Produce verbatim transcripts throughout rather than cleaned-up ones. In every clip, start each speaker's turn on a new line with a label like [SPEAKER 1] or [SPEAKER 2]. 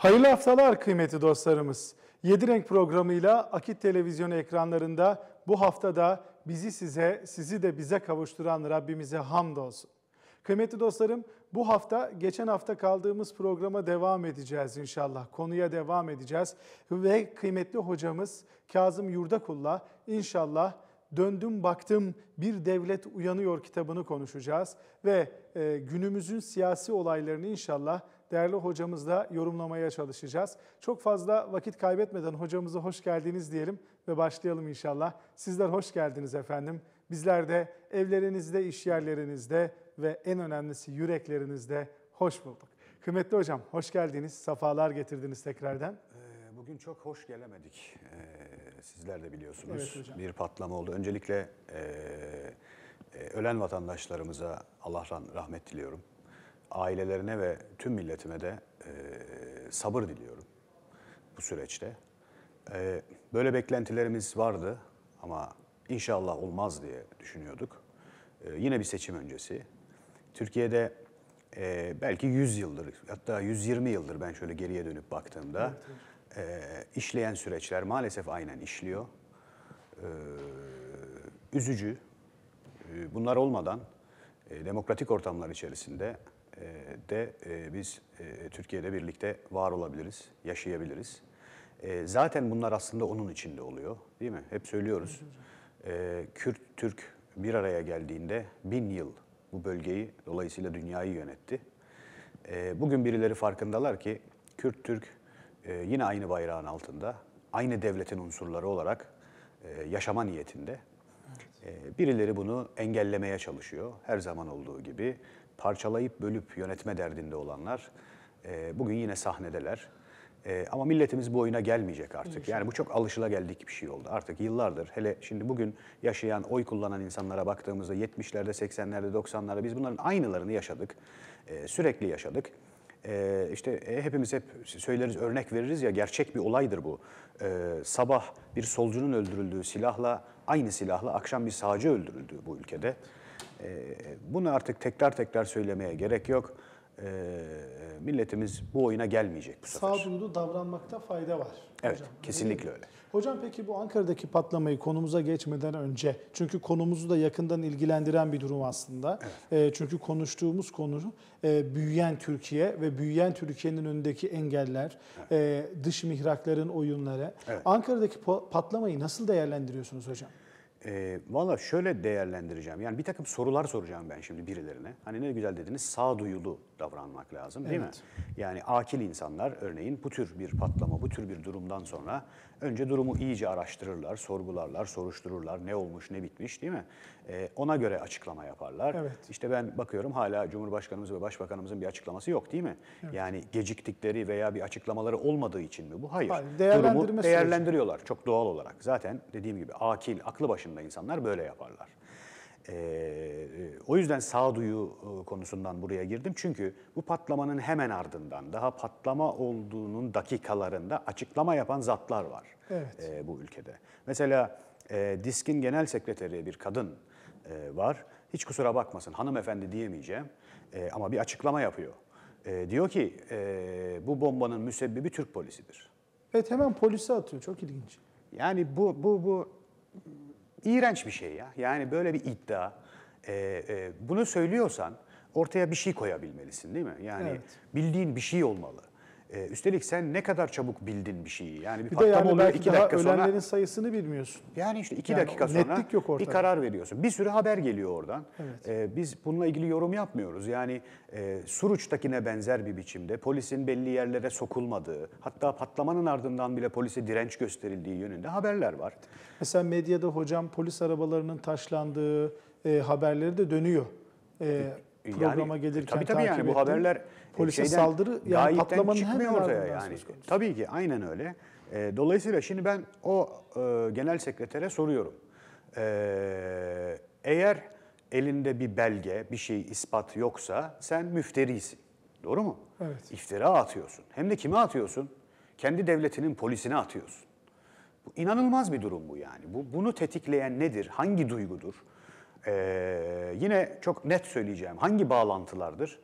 [SPEAKER 1] Hayırlı haftalar kıymetli dostlarımız. Yedi Renk programıyla Akit Televizyonu ekranlarında bu haftada bizi size, sizi de bize kavuşturan Rabbimize hamdolsun. Kıymetli dostlarım, bu hafta geçen hafta kaldığımız programa devam edeceğiz inşallah. Konuya devam edeceğiz ve kıymetli hocamız Kazım Yurdakul'la inşallah Döndüm Baktım Bir Devlet Uyanıyor kitabını konuşacağız ve e, günümüzün siyasi olaylarını inşallah değerli hocamızla yorumlamaya çalışacağız. Çok fazla vakit kaybetmeden hocamıza hoş geldiniz diyelim ve başlayalım inşallah. Sizler hoş geldiniz efendim. Bizler de evlerinizde, iş yerlerinizde ve en önemlisi yüreklerinizde hoş bulduk. Kıymetli hocam hoş geldiniz, safalar getirdiniz tekrardan.
[SPEAKER 2] Bugün çok hoş gelemedik. Sizler de biliyorsunuz.
[SPEAKER 1] Evet hocam.
[SPEAKER 2] Bir patlama oldu. Öncelikle ölen vatandaşlarımıza Allah rahmet diliyorum. Ailelerine ve tüm milletime de sabır diliyorum bu süreçte. Böyle beklentilerimiz vardı ama inşallah olmaz diye düşünüyorduk. Yine bir seçim öncesi. Türkiye'de belki yüz yıldır, hatta yüz yirmi yıldır ben şöyle geriye dönüp baktığımda evet, evet. E, işleyen süreçler maalesef aynen işliyor. E, üzücü. E, bunlar olmadan e, demokratik ortamlar içerisinde e, de e, biz e, Türkiye'de birlikte var olabiliriz, yaşayabiliriz. E, zaten bunlar aslında onun içinde oluyor, değil mi? Hep söylüyoruz. E, Kürt, Türk bir araya geldiğinde bin yıl bu bölgeyi, dolayısıyla dünyayı yönetti. E, bugün birileri farkındalar ki Kürt, Türk Ee, yine aynı bayrağın altında, aynı devletin unsurları olarak e, yaşama niyetinde. Evet. Ee, birileri bunu engellemeye çalışıyor. Her zaman olduğu gibi parçalayıp bölüp yönetme derdinde olanlar e, bugün yine sahnedeler. E, ama milletimiz bu oyuna gelmeyecek artık. İnşallah. Yani bu çok alışılageldik bir şey oldu. Artık yıllardır, hele şimdi bugün yaşayan, oy kullanan insanlara baktığımızda yetmişlerde, seksenlerde, doksanlarda biz bunların aynılarını yaşadık. E, sürekli yaşadık. Ee, işte e, hepimiz hep söyleriz, örnek veririz ya, gerçek bir olaydır bu. Ee, sabah bir solcunun öldürüldüğü silahla, aynı silahla akşam bir sağcı öldürüldü bu ülkede. Ee, bunu artık tekrar tekrar söylemeye gerek yok. Ee, milletimiz bu oyuna gelmeyecek bu sefer.
[SPEAKER 1] Sağduyulu davranmakta fayda var.
[SPEAKER 2] Evet,
[SPEAKER 1] hocam.
[SPEAKER 2] kesinlikle öyle.
[SPEAKER 1] Hocam peki bu Ankara'daki patlamayı konumuza geçmeden önce, çünkü konumuzu da yakından ilgilendiren bir durum aslında. Evet. E, çünkü konuştuğumuz konu e, büyüyen Türkiye ve büyüyen Türkiye'nin önündeki engeller, evet. e, dış mihrakların oyunları. Evet. Ankara'daki patlamayı nasıl değerlendiriyorsunuz hocam?
[SPEAKER 2] E, Valla şöyle değerlendireceğim. Yani bir takım sorular soracağım ben şimdi birilerine. Hani ne güzel dediniz, sağduyulu davranmak lazım, değil evet. mi? Yani akil insanlar örneğin bu tür bir patlama, bu tür bir durumdan sonra önce durumu iyice araştırırlar, sorgularlar, soruştururlar. Ne olmuş, ne bitmiş, değil mi? E, ona göre açıklama yaparlar. Evet. İşte ben bakıyorum hala Cumhurbaşkanımız ve Başbakanımızın bir açıklaması yok, değil mi? Evet. Yani geciktikleri veya bir açıklamaları olmadığı için mi bu? Hayır. Hayır, durumu değerlendiriyorlar süreci. Çok doğal olarak. Zaten dediğim gibi akil, aklı başında insanlar böyle yaparlar. Ee, o yüzden sağduyu konusundan buraya girdim. Çünkü bu patlamanın hemen ardından, daha patlama olduğunun dakikalarında açıklama yapan zatlar var evet. e, bu ülkede. Mesela e, DİSK'in genel sekreteri bir kadın e, var. Hiç kusura bakmasın, hanımefendi diyemeyeceğim e, ama bir açıklama yapıyor. E, diyor ki e, bu bombanın müsebbibi Türk polisidir.
[SPEAKER 1] Evet, hemen polise atıyor. Çok ilginç.
[SPEAKER 2] Yani bu bu bu İğrenç bir şey ya. Yani böyle bir iddia. Ee, e, bunu söylüyorsan ortaya bir şey koyabilmelisin, değil mi? Yani evet. bildiğin bir şey olmalı. Ee, üstelik sen ne kadar çabuk bildin bir şeyi. Yani bir,
[SPEAKER 1] bir
[SPEAKER 2] patlama
[SPEAKER 1] yani
[SPEAKER 2] oluyor iki dakika sonra.
[SPEAKER 1] Ölenlerin sayısını bilmiyorsun.
[SPEAKER 2] Yani işte iki yani dakika sonra
[SPEAKER 1] yok
[SPEAKER 2] bir karar veriyorsun. Bir sürü haber geliyor oradan.
[SPEAKER 1] Evet.
[SPEAKER 2] Ee, biz bununla ilgili yorum yapmıyoruz. Yani e, Suruç'takine benzer bir biçimde polisin belli yerlere sokulmadığı, hatta patlamanın ardından bile polise direnç gösterildiği yönünde haberler var.
[SPEAKER 1] Mesela medyada hocam polis arabalarının taşlandığı e, haberleri de dönüyor. E, programa
[SPEAKER 2] yani,
[SPEAKER 1] gelirken
[SPEAKER 2] tabii tabii yani bu haberler
[SPEAKER 1] polise saldırı yani patlamanın
[SPEAKER 2] çıkmıyor ortaya yani. Tabii ki aynen öyle. E, dolayısıyla şimdi ben o e, genel sekretere soruyorum. E, eğer elinde bir belge, bir şey, ispat yoksa sen müfterisin. Doğru mu?
[SPEAKER 1] Evet.
[SPEAKER 2] İftira atıyorsun. Hem de kime atıyorsun? Kendi devletinin polisine atıyorsun. Bu inanılmaz bir durum bu yani. Bu, bunu tetikleyen nedir? Hangi duygudur? Ee, yine çok net söyleyeceğim. Hangi bağlantılardır?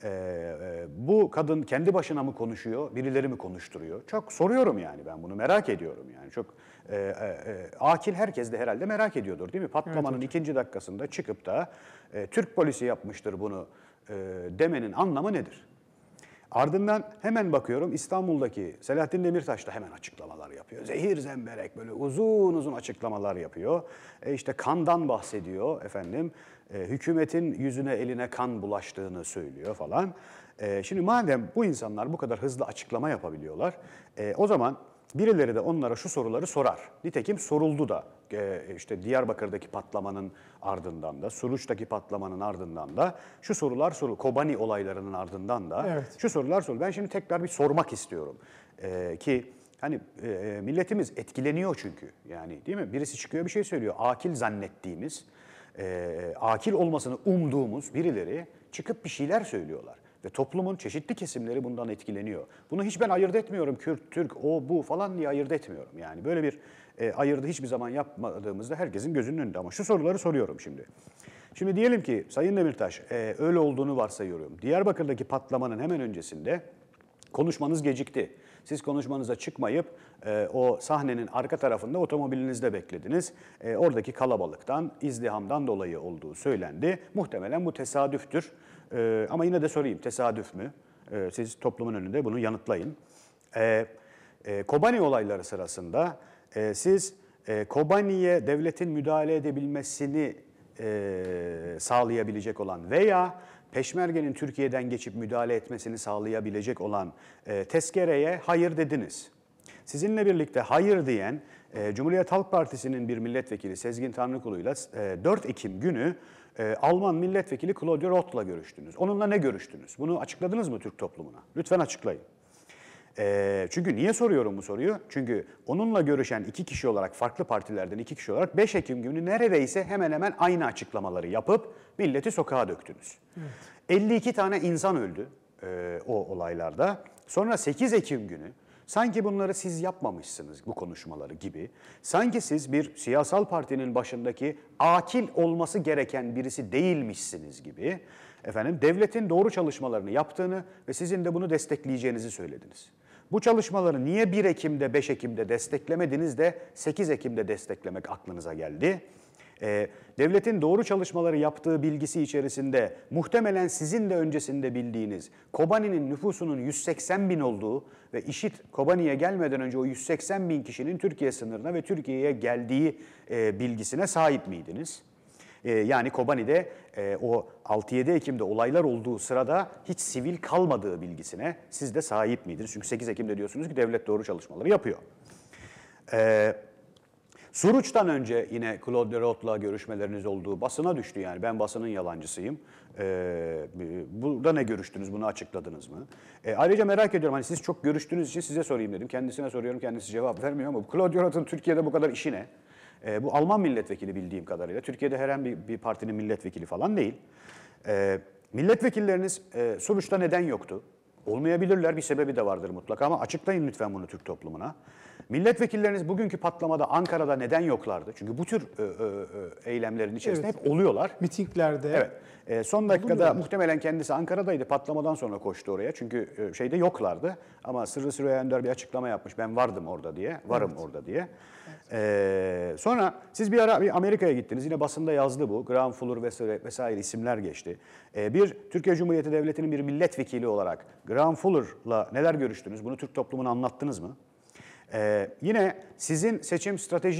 [SPEAKER 2] e, e, bu kadın kendi başına mı konuşuyor, birileri mi konuşturuyor? Çok soruyorum yani, ben bunu merak ediyorum yani. Çok e, e, e, akil herkes de herhalde merak ediyordur değil mi? Patlamanın evet, ikinci dakikasında çıkıp da e, Türk polisi yapmıştır bunu e, demenin anlamı nedir? Ardından hemen bakıyorum, İstanbul'daki Selahattin Demirtaş da hemen açıklamalar yapıyor. Zehir zemberek böyle uzun uzun açıklamalar yapıyor. E işte kandan bahsediyor efendim. E, hükümetin yüzüne eline kan bulaştığını söylüyor falan. E, şimdi madem bu insanlar bu kadar hızlı açıklama yapabiliyorlar, e, o zaman birileri de onlara şu soruları sorar. Nitekim soruldu da. E, işte Diyarbakır'daki patlamanın ardından da, Suruç'taki patlamanın ardından da şu sorular soruldu. Kobani olaylarının ardından da evet, şu sorular soruldu. Ben şimdi tekrar bir sormak istiyorum. E, ki hani e, milletimiz etkileniyor çünkü. Yani değil mi? Birisi çıkıyor bir şey söylüyor. Akil zannettiğimiz, e, akil olmasını umduğumuz birileri çıkıp bir şeyler söylüyorlar. Ve toplumun çeşitli kesimleri bundan etkileniyor. Bunu hiç ben ayırt etmiyorum. Kürt, Türk, o, bu falan diye ayırt etmiyorum. Yani böyle bir e, ayırdı hiçbir zaman yapmadığımızda herkesin gözünün önünde. Ama şu soruları soruyorum şimdi. Şimdi diyelim ki Sayın Demirtaş e, öyle olduğunu varsayıyorum. Diyarbakır'daki patlamanın hemen öncesinde konuşmanız gecikti. Siz konuşmanıza çıkmayıp e, o sahnenin arka tarafında otomobilinizde beklediniz. E, oradaki kalabalıktan, izdihamdan dolayı olduğu söylendi. Muhtemelen bu tesadüftür. E, ama yine de sorayım, tesadüf mü? E, siz toplumun önünde bunu yanıtlayın. E, e, Kobani olayları sırasında e, siz e, Kobani'ye devletin müdahale edebilmesini e, sağlayabilecek olan veya Peşmerge'nin Türkiye'den geçip müdahale etmesini sağlayabilecek olan e, tezkereye hayır dediniz. Sizinle birlikte hayır diyen e, Cumhuriyet Halk Partisi'nin bir milletvekili Sezgin Tanrıkulu'yla e, dört Ekim günü e, Alman milletvekili Claudio Roth'la görüştünüz. Onunla ne görüştünüz? Bunu açıkladınız mı Türk toplumuna? Lütfen açıklayın. E, çünkü niye soruyorum bu soruyu? Çünkü onunla görüşen iki kişi olarak, farklı partilerden iki kişi olarak beş Ekim günü neredeyse hemen hemen aynı açıklamaları yapıp milleti sokağa döktünüz. Evet. elli iki tane insan öldü e, o olaylarda. Sonra sekiz Ekim günü sanki bunları siz yapmamışsınız, bu konuşmaları gibi. Sanki siz bir siyasal partinin başındaki akil olması gereken birisi değilmişsiniz gibi. Efendim, devletin doğru çalışmalarını yaptığını ve sizin de bunu destekleyeceğinizi söylediniz. Bu çalışmaları niye bir Ekim'de, beş Ekim'de desteklemediniz de sekiz Ekim'de desteklemek aklınıza geldi? Ee, devletin doğru çalışmaları yaptığı bilgisi içerisinde muhtemelen sizin de öncesinde bildiğiniz Kobani'nin nüfusunun yüz seksen bin olduğu ve IŞİD Kobani'ye gelmeden önce o yüz seksen bin kişinin Türkiye sınırına ve Türkiye'ye geldiği e, bilgisine sahip miydiniz? E, yani Kobani'de e, o altı yedi Ekim'de olaylar olduğu sırada hiç sivil kalmadığı bilgisine siz de sahip miydiniz? Çünkü sekiz Ekim'de diyorsunuz ki devlet doğru çalışmaları yapıyor. Evet. Suruç'tan önce yine Claude Roth'la görüşmeleriniz olduğu basına düştü yani. Ben basının yalancısıyım. Ee, burada ne görüştünüz, bunu açıkladınız mı? Ee, ayrıca merak ediyorum, hani siz çok görüştüğünüz için size sorayım dedim. Kendisine soruyorum, kendisi cevap vermiyor ama Claude Roth'un Türkiye'de bu kadar işi ne? Ee, bu Alman milletvekili bildiğim kadarıyla. Türkiye'de herhangi bir, bir partinin milletvekili falan değil. Ee, milletvekilleriniz e, Suruç'ta neden yoktu? Olmayabilirler, bir sebebi de vardır mutlaka ama açıklayın lütfen bunu Türk toplumuna. Milletvekilleriniz bugünkü patlamada Ankara'da neden yoklardı? Çünkü bu tür e, e, eylemlerin içerisinde evet, hep oluyorlar.
[SPEAKER 1] Mitinglerde.
[SPEAKER 2] Evet. E, son dakikada muhtemelen kendisi Ankara'daydı. Patlamadan sonra koştu oraya. Çünkü e, şeyde yoklardı. Ama Sırrı Süreyya Önder bir açıklama yapmış. Ben vardım orada diye. Varım evet, orada diye. Evet. E, sonra siz bir ara bir Amerika'ya gittiniz. Yine basında yazdı bu. Graham Fuller vesaire, vesaire isimler geçti. E, bir Türkiye Cumhuriyeti Devleti'nin bir milletvekili olarak Graham Fuller'la neler görüştünüz? Bunu Türk toplumuna anlattınız mı? Ee, yine sizin seçim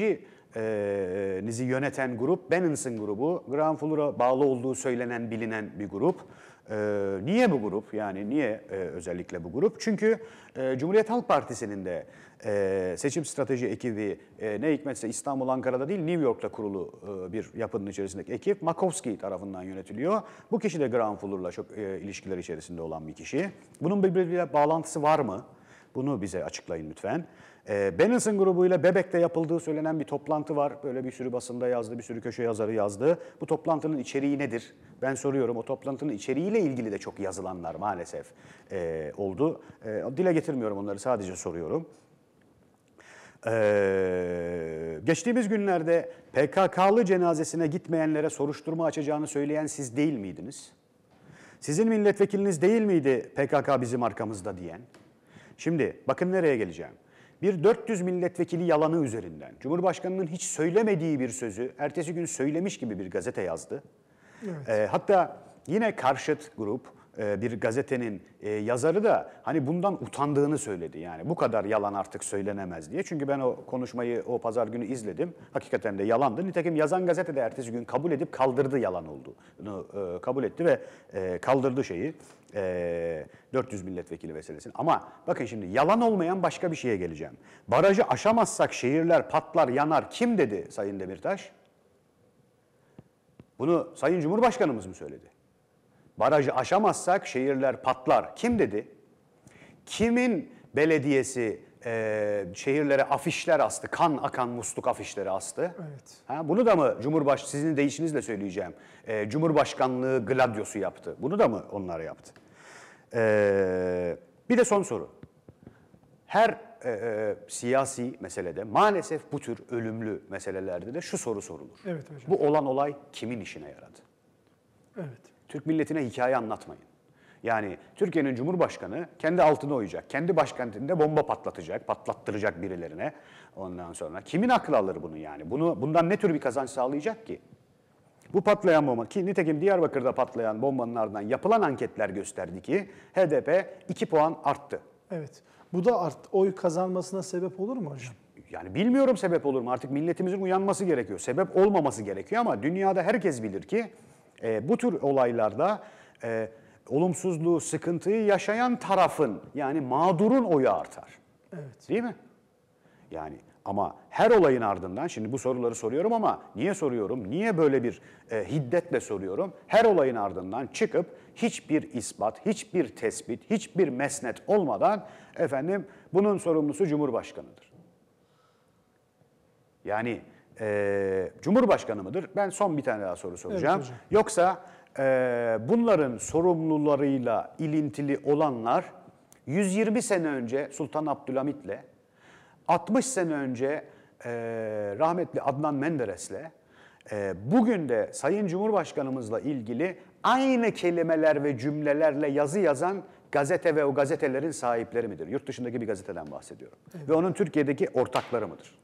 [SPEAKER 2] stratejinizi yöneten grup, Benenson grubu, Graham Fuller'a bağlı olduğu söylenen, bilinen bir grup. Ee, niye bu grup? Yani niye e, özellikle bu grup? Çünkü e, Cumhuriyet Halk Partisi'nin de e, seçim strateji ekibi e, ne hikmetse İstanbul, Ankara'da değil New York'ta kurulu e, bir yapının içerisindeki ekip Makowski tarafından yönetiliyor. Bu kişi de Graham Fuller'la çok e, ilişkiler içerisinde olan bir kişi. Bunun birbiriyle bağlantısı var mı? Bunu bize açıklayın lütfen. E, Benenson grubuyla Bebek'te yapıldığı söylenen bir toplantı var. Böyle bir sürü basında yazdı, bir sürü köşe yazarı yazdı. Bu toplantının içeriği nedir? Ben soruyorum. O toplantının içeriğiyle ilgili de çok yazılanlar maalesef e, oldu. E, dile getirmiyorum onları, sadece soruyorum. Ee, geçtiğimiz günlerde P K K'lı cenazesine gitmeyenlere soruşturma açacağını söyleyen siz değil miydiniz? Sizin milletvekiliniz değil miydi P K K bizim arkamızda diyen? Şimdi bakın nereye geleceğim. Bir dört yüz milletvekili yalanı üzerinden Cumhurbaşkanı'nın hiç söylemediği bir sözü ertesi gün söylemiş gibi bir gazete yazdı. Evet. E, hatta yine karşıt grup e, bir gazetenin e, yazarı da hani bundan utandığını söyledi. Yani bu kadar yalan artık söylenemez diye. Çünkü ben o konuşmayı o pazar günü izledim. Hakikaten de yalandı. Nitekim yazan gazete de ertesi gün kabul edip kaldırdı yalan olduğunu e, kabul etti ve e, kaldırdı şeyi. E, dört yüz milletvekili meselesini. Ama bakın şimdi yalan olmayan başka bir şeye geleceğim. Barajı aşamazsak şehirler patlar, yanar. Kim dedi Sayın Demirtaş? Bunu Sayın Cumhurbaşkanımız mı söyledi? Barajı aşamazsak şehirler patlar. Kim dedi? Kimin belediyesi e, şehirlere afişler astı, kan akan musluk afişleri astı?
[SPEAKER 1] Evet.
[SPEAKER 2] Ha, bunu da mı Cumhurbaş, sizin deyişinizle söyleyeceğim, e, Cumhurbaşkanlığı gladyosu yaptı? Bunu da mı onlar yaptı? E, bir de son soru. Her e, e, siyasi meselede maalesef bu tür ölümlü meselelerde de şu soru sorulur.
[SPEAKER 1] Evet hocam.
[SPEAKER 2] Bu olan olay kimin işine yaradı?
[SPEAKER 1] Evet.
[SPEAKER 2] Türk milletine hikaye anlatmayın. Yani Türkiye'nin Cumhurbaşkanı kendi altına oyacak, kendi başkentinde bomba patlatacak, patlattıracak birilerine ondan sonra. Kimin aklı alır bunu yani? Bunu bundan ne tür bir kazanç sağlayacak ki? Bu patlayan bomba, ki nitekim Diyarbakır'da patlayan bombanın ardından yapılan anketler gösterdi ki H D P iki puan arttı.
[SPEAKER 1] Evet. Bu da art, oy kazanmasına sebep olur mu hocam?
[SPEAKER 2] Yani bilmiyorum sebep olur mu? Artık milletimizin uyanması gerekiyor. Sebep olmaması gerekiyor ama dünyada herkes bilir ki e, bu tür olaylarda e, olumsuzluğu, sıkıntıyı yaşayan tarafın yani mağdurun oyu artar.
[SPEAKER 1] Evet.
[SPEAKER 2] Değil mi? Yani ama her olayın ardından, şimdi bu soruları soruyorum ama niye soruyorum? Niye böyle bir e, hiddetle soruyorum? Her olayın ardından çıkıp hiçbir ispat, hiçbir tespit, hiçbir mesnet olmadan efendim bunun sorumlusu Cumhurbaşkanı'dır. Yani e, Cumhurbaşkanı mıdır? Ben son bir tane daha soru soracağım.
[SPEAKER 1] Evet,
[SPEAKER 2] Yoksa e, bunların sorumlularıyla ilintili olanlar yüz yirmi sene önce Sultan Abdülhamit'le, altmış sene önce e, rahmetli Adnan Menderes'le, e, bugün de Sayın Cumhurbaşkanımızla ilgili aynı kelimeler ve cümlelerle yazı yazan gazete ve o gazetelerin sahipleri midir? Yurt dışındaki bir gazeteden bahsediyorum. Evet. Ve onun Türkiye'deki ortakları mıdır?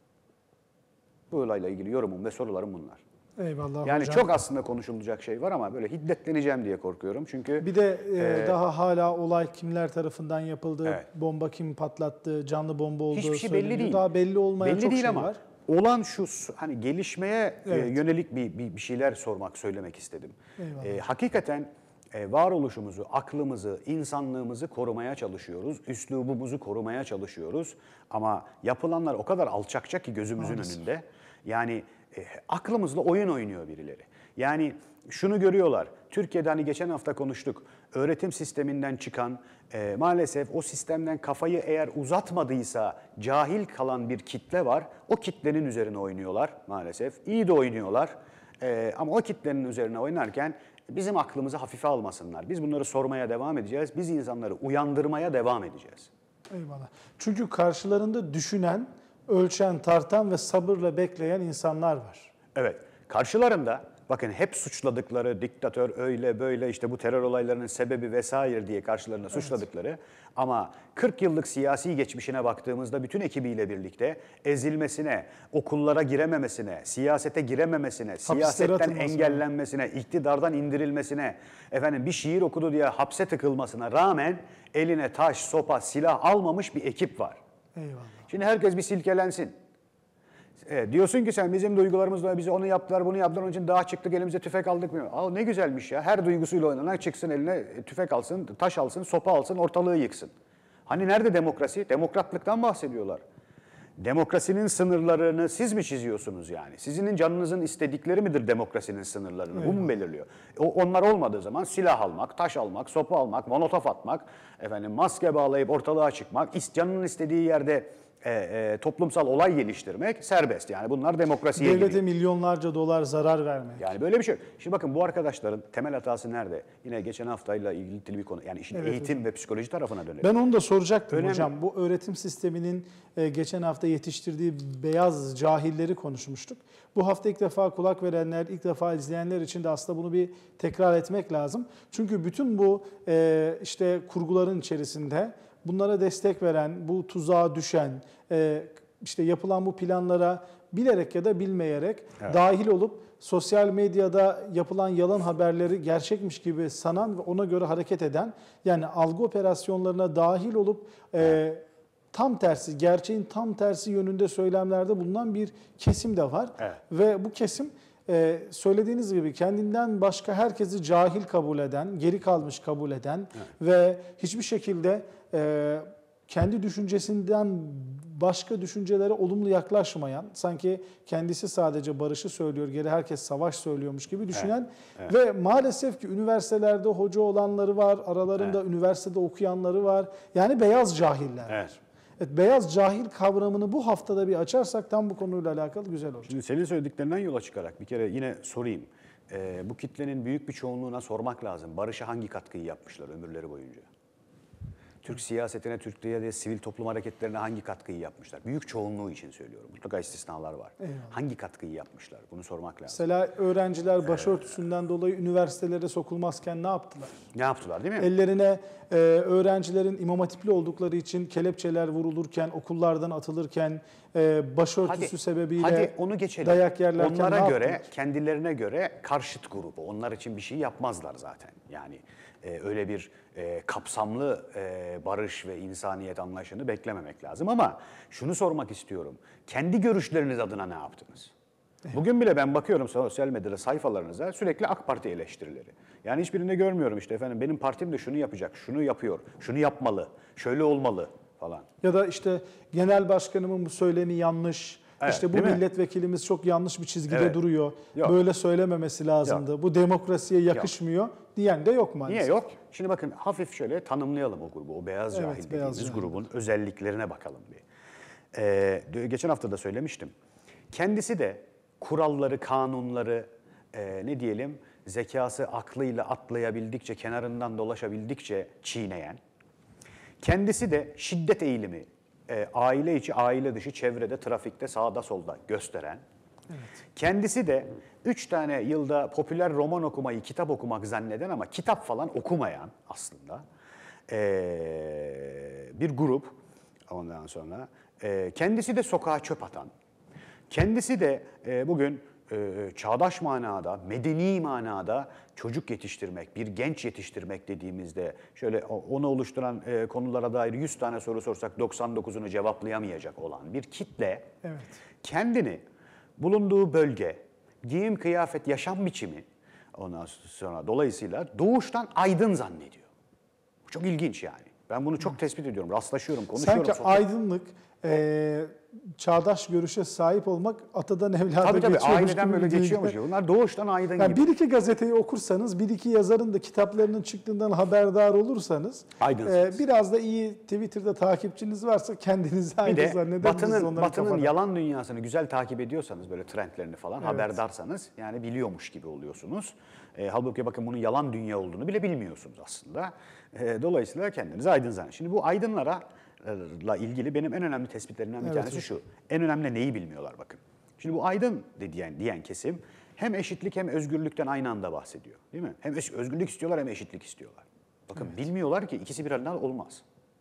[SPEAKER 2] Bu olayla ilgili yorumum ve sorularım bunlar.
[SPEAKER 1] Eyvallah
[SPEAKER 2] yani
[SPEAKER 1] hocam.
[SPEAKER 2] çok aslında konuşulacak şey var ama böyle hiddetleneceğim diye korkuyorum. Çünkü
[SPEAKER 1] bir de e,
[SPEAKER 2] e,
[SPEAKER 1] daha hala olay kimler tarafından yapıldı,
[SPEAKER 2] evet.
[SPEAKER 1] bomba kim patlattı, canlı bomba olduğu
[SPEAKER 2] hiçbir şey
[SPEAKER 1] söyleniyor.
[SPEAKER 2] belli değil.
[SPEAKER 1] Daha belli olmayan
[SPEAKER 2] belli
[SPEAKER 1] çok
[SPEAKER 2] değil
[SPEAKER 1] şey
[SPEAKER 2] ama
[SPEAKER 1] var.
[SPEAKER 2] Olan şu hani gelişmeye
[SPEAKER 1] Evet.
[SPEAKER 2] e, yönelik bir, bir bir şeyler sormak, söylemek istedim.
[SPEAKER 1] Eyvallah.
[SPEAKER 2] E, hakikaten e, varoluşumuzu, aklımızı, insanlığımızı korumaya çalışıyoruz. Üslubumuzu korumaya çalışıyoruz. Ama yapılanlar o kadar alçakça ki gözümüzün
[SPEAKER 1] Maalesef.
[SPEAKER 2] önünde. Yani e, aklımızla oyun oynuyor birileri. Yani şunu görüyorlar. Türkiye'de hani geçen hafta konuştuk. Öğretim sisteminden çıkan, e, maalesef o sistemden kafayı eğer uzatmadıysa cahil kalan bir kitle var. O kitlenin üzerine oynuyorlar maalesef. İyi de oynuyorlar. E, ama o kitlenin üzerine oynarken bizim aklımızı hafife almasınlar. Biz bunları sormaya devam edeceğiz. Biz insanları uyandırmaya devam edeceğiz.
[SPEAKER 1] Eyvallah. Çünkü karşılarında düşünen, ölçen, tartan ve sabırla bekleyen insanlar var.
[SPEAKER 2] Evet. Karşılarında bakın hep suçladıkları diktatör öyle böyle işte bu terör olaylarının sebebi vesaire diye karşılarına evet. suçladıkları ama kırk yıllık siyasi geçmişine baktığımızda bütün ekibiyle birlikte ezilmesine, okullara girememesine, siyasete girememesine,
[SPEAKER 1] Hapislere
[SPEAKER 2] siyasetten
[SPEAKER 1] atılmasına.
[SPEAKER 2] engellenmesine, iktidardan indirilmesine, efendim bir şiir okudu diye hapse tıkılmasına rağmen eline taş, sopa, silah almamış bir ekip var.
[SPEAKER 1] Eyvallah.
[SPEAKER 2] Şimdi herkes bir silkelensin. E, diyorsun ki sen bizim duygularımızla bize onu yaptılar, bunu yaptılar, onun için dağa çıktık, elimize tüfek aldık mı? Aa, ne güzelmiş ya. Her duygusuyla oynanan çıksın eline tüfek alsın, taş alsın, sopa alsın, ortalığı yıksın. Hani nerede demokrasi? Demokratlıktan bahsediyorlar. Demokrasinin sınırlarını siz mi çiziyorsunuz yani? Sizin canınızın istedikleri midir demokrasinin sınırlarını? Evet. Bu mu belirliyor? O, onlar olmadığı zaman silah almak, taş almak, sopa almak, molotof atmak, efendim maske bağlayıp ortalığa çıkmak, canının istediği yerde e, e, toplumsal olay geliştirmek serbest. Yani bunlar demokrasiye
[SPEAKER 1] Devlete
[SPEAKER 2] giriyor.
[SPEAKER 1] milyonlarca dolar zarar vermek.
[SPEAKER 2] Yani böyle bir şey yok. Şimdi bakın bu arkadaşların temel hatası nerede? Yine geçen haftayla ilgili bir konu. Yani işin
[SPEAKER 1] Evet
[SPEAKER 2] eğitim
[SPEAKER 1] hocam.
[SPEAKER 2] ve psikoloji tarafına dönelim.
[SPEAKER 1] Ben onu da soracaktım
[SPEAKER 2] Önemli.
[SPEAKER 1] hocam. Bu öğretim sisteminin e, geçen hafta yetiştirdiği beyaz cahilleri konuşmuştuk. Bu hafta ilk defa kulak verenler, ilk defa izleyenler için de aslında bunu bir tekrar etmek lazım. Çünkü bütün bu e, işte kurguların içerisinde bunlara destek veren, bu tuzağa düşen, e, işte yapılan bu planlara bilerek ya da bilmeyerek
[SPEAKER 2] Evet.
[SPEAKER 1] dahil olup sosyal medyada yapılan yalan haberleri gerçekmiş gibi sanan ve ona göre hareket eden, yani algı operasyonlarına dahil olup e, tam tersi, gerçeğin tam tersi yönünde söylemlerde bulunan bir kesim de var.
[SPEAKER 2] Evet.
[SPEAKER 1] Ve bu kesim e, söylediğiniz gibi kendinden başka herkesi cahil kabul eden, geri kalmış kabul eden
[SPEAKER 2] Evet.
[SPEAKER 1] ve hiçbir şekilde e, kendi düşüncesinden başka düşüncelere olumlu yaklaşmayan, sanki kendisi sadece barışı söylüyor, geri herkes savaş söylüyormuş gibi düşünen
[SPEAKER 2] Evet,
[SPEAKER 1] ve maalesef ki üniversitelerde hoca olanları var, aralarında
[SPEAKER 2] Evet.
[SPEAKER 1] üniversitede okuyanları var. Yani beyaz cahiller.
[SPEAKER 2] Evet.
[SPEAKER 1] Evet, beyaz cahil kavramını bu haftada bir açarsak tam bu konuyla alakalı güzel olur.
[SPEAKER 2] Şimdi senin söylediklerinden yola çıkarak bir kere yine sorayım. Ee, bu kitlenin büyük bir çoğunluğuna sormak lazım. Barış'a hangi katkıyı yapmışlar ömürleri boyunca? Türk siyasetine, Türkiye'de sivil toplum hareketlerine hangi katkıyı yapmışlar? Büyük çoğunluğu için söylüyorum. Mutlaka istisnalar var.
[SPEAKER 1] Eyvallah.
[SPEAKER 2] Hangi katkıyı yapmışlar? Bunu sormak lazım.
[SPEAKER 1] Mesela öğrenciler başörtüsünden dolayı üniversitelere sokulmazken ne yaptılar?
[SPEAKER 2] Ne yaptılar değil mi?
[SPEAKER 1] Ellerine e, öğrencilerin imam hatipli oldukları için kelepçeler vurulurken, okullardan atılırken, e, başörtüsü
[SPEAKER 2] Hadi,
[SPEAKER 1] sebebiyle
[SPEAKER 2] hadi onu geçelim.
[SPEAKER 1] dayak yerlerken
[SPEAKER 2] Onlara
[SPEAKER 1] ne
[SPEAKER 2] göre,
[SPEAKER 1] yaptılar?
[SPEAKER 2] kendilerine göre karşıt grubu. Onlar için bir şey yapmazlar zaten. Yani e, öyle bir e, kapsamlı e, barış ve insaniyet anlayışını beklememek lazım. Ama şunu sormak istiyorum. Kendi görüşleriniz adına ne yaptınız? Bugün bile ben bakıyorum sosyal medyada sayfalarınıza sürekli AK Parti eleştirileri. Yani hiçbirinde görmüyorum işte efendim benim partim de şunu yapacak, şunu yapıyor, şunu yapmalı, şöyle olmalı falan.
[SPEAKER 1] Ya da işte genel başkanımın bu söylemi yanlış,
[SPEAKER 2] Evet,
[SPEAKER 1] işte bu
[SPEAKER 2] değil mi?
[SPEAKER 1] milletvekilimiz çok yanlış bir çizgide
[SPEAKER 2] Evet.
[SPEAKER 1] duruyor,
[SPEAKER 2] Yok.
[SPEAKER 1] böyle söylememesi lazımdı, bu demokrasiye yakışmıyor diyen de yok maalesef.
[SPEAKER 2] Niye yok? Şimdi bakın hafif şöyle tanımlayalım o grubu. O beyaz
[SPEAKER 1] Evet,
[SPEAKER 2] cahil
[SPEAKER 1] beyaz
[SPEAKER 2] dediğimiz
[SPEAKER 1] cahil.
[SPEAKER 2] grubun özelliklerine bakalım bir. Ee, geçen hafta da söylemiştim. Kendisi de kuralları, kanunları e, ne diyelim zekası aklıyla atlayabildikçe, kenarından dolaşabildikçe çiğneyen, kendisi de şiddet eğilimi e, aile içi, aile dışı, çevrede, trafikte, sağda solda gösteren, kendisi de üç tane yılda popüler roman okumayı, kitap okumak zanneden ama kitap falan okumayan aslında ee, bir grup. Ondan sonra ee, kendisi de sokağa çöp atan, kendisi de ee, bugün ee, çağdaş manada, medeni manada çocuk yetiştirmek, bir genç yetiştirmek dediğimizde şöyle onu oluşturan ee, konulara dair yüz tane soru sorsak doksan dokuzunu cevaplayamayacak olan bir kitle
[SPEAKER 1] Evet.
[SPEAKER 2] kendini bulunduğu bölge, giyim, kıyafet, yaşam biçimi ondan sonra dolayısıyla doğuştan aydın zannediyor. Bu çok ilginç yani. Ben bunu çok tespit ediyorum, rastlaşıyorum, konuşuyorum.
[SPEAKER 1] Sanki
[SPEAKER 2] sohbet-
[SPEAKER 1] aydınlık, e, çağdaş görüşe sahip olmak atadan evlada
[SPEAKER 2] Tabii tabii
[SPEAKER 1] geçiyormuş
[SPEAKER 2] aileden
[SPEAKER 1] gibi
[SPEAKER 2] böyle
[SPEAKER 1] bir duygu.
[SPEAKER 2] geçiyormuş gibi. Bunlar doğuştan aydın
[SPEAKER 1] Yani
[SPEAKER 2] gibi.
[SPEAKER 1] bir iki gazeteyi okursanız, bir iki yazarın da kitaplarının çıktığından haberdar olursanız,
[SPEAKER 2] Aydınsınız.
[SPEAKER 1] e, biraz da iyi Twitter'da takipçiniz varsa kendinizi
[SPEAKER 2] Bir
[SPEAKER 1] aydın
[SPEAKER 2] de
[SPEAKER 1] zannedersiniz
[SPEAKER 2] Batı'nın
[SPEAKER 1] onların
[SPEAKER 2] Batı'nın
[SPEAKER 1] kafada.
[SPEAKER 2] yalan dünyasını güzel takip ediyorsanız böyle trendlerini falan
[SPEAKER 1] Evet.
[SPEAKER 2] haberdarsanız yani biliyormuş gibi oluyorsunuz. E, halbuki bakın bunun yalan dünya olduğunu bile bilmiyorsunuz aslında. E, dolayısıyla kendinizi aydın zannediyorsunuz. Şimdi bu aydınlara la ilgili benim en önemli tespitlerimden bir
[SPEAKER 1] Evet,
[SPEAKER 2] tanesi şu. En önemli neyi bilmiyorlar bakın. Şimdi bu aydın diyen, diyen kesim hem eşitlik hem özgürlükten aynı anda bahsediyor. Değil mi? Hem özgürlük istiyorlar hem eşitlik istiyorlar. Bakın evet. Bilmiyorlar ki ikisi bir arada olmaz.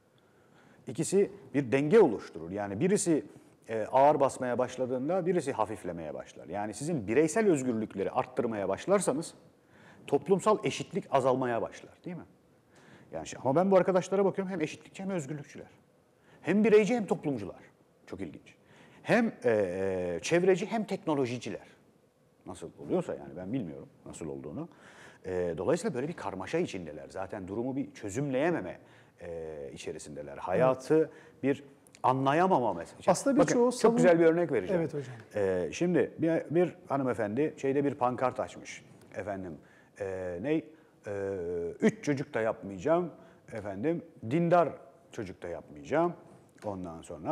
[SPEAKER 2] İkisi bir denge oluşturur. Yani birisi e, ağır basmaya başladığında birisi hafiflemeye başlar. Yani sizin bireysel özgürlükleri arttırmaya başlarsanız toplumsal eşitlik azalmaya başlar değil mi? Yani şey, ama ben bu arkadaşlara bakıyorum hem eşitlikçi hem özgürlükçüler. Hem bireyci hem toplumcular. Çok ilginç. Hem e, çevreci hem teknolojiciler. Nasıl oluyorsa yani ben bilmiyorum nasıl olduğunu. E, dolayısıyla böyle bir karmaşa içindeler. Zaten durumu bir çözümleyememe e, içerisindeler. Hayatı evet. bir anlayamama meselesi.
[SPEAKER 1] Aslında birçoğu
[SPEAKER 2] Bakın, çok güzel bir örnek vereceğim.
[SPEAKER 1] Evet hocam.
[SPEAKER 2] E, şimdi bir, bir hanımefendi şeyde bir pankart açmış. Efendim e, ne? E, üç çocuk da yapmayacağım. Efendim dindar çocuk da yapmayacağım. Ondan sonra